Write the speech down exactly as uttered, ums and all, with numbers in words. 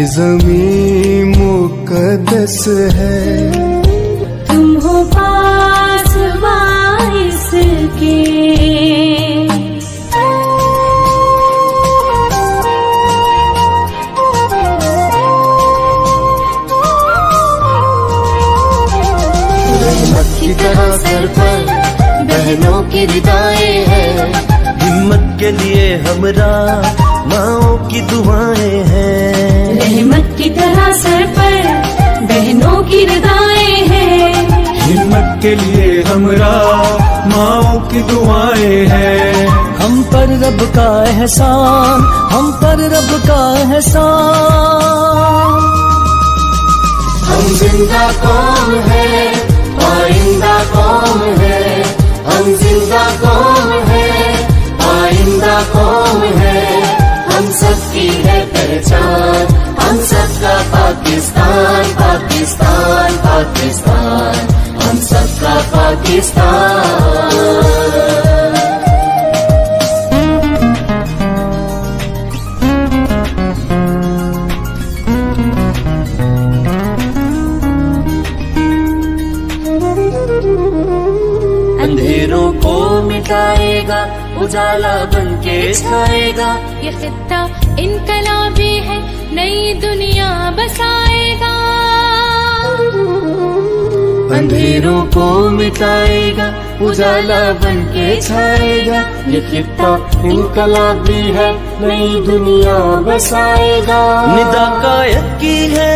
ये ज़मीं मुक़द्दस है, तुम हो पास वारिस के। रहमत की तरह सर पर बहनों की रिदाएं हैं, हिम्मत के लिए हमरा माओ की दुआएं हैं। रहमत की तरह सर पर बहनों की रिदाएं हैं, हिम्मत के लिए हमरा माओ की दुआएं हैं। हम पर रब का एहसान, हम पर रब का एहसान। हम जिंदा कौम है, आइंदा कौम है, हम जिंदा कौम है, आइंदा कौम है। हम सबकी है पहचान, हम सबका पाकिस्तान, पाकिस्तान, पाकिस्तान, हम सबका पाकिस्तान। अंधेरों को मिटाएगा, उजाला बन के छाएगा। ये खित्ता इनकलाबी है, नई दुनिया बसाएगा। अंधेरों को मिटाएगा, उजाला बन के छाएगा। ये खित्ता इनकलाबी है, नई दुनिया बसाएगा। निदा कायद की है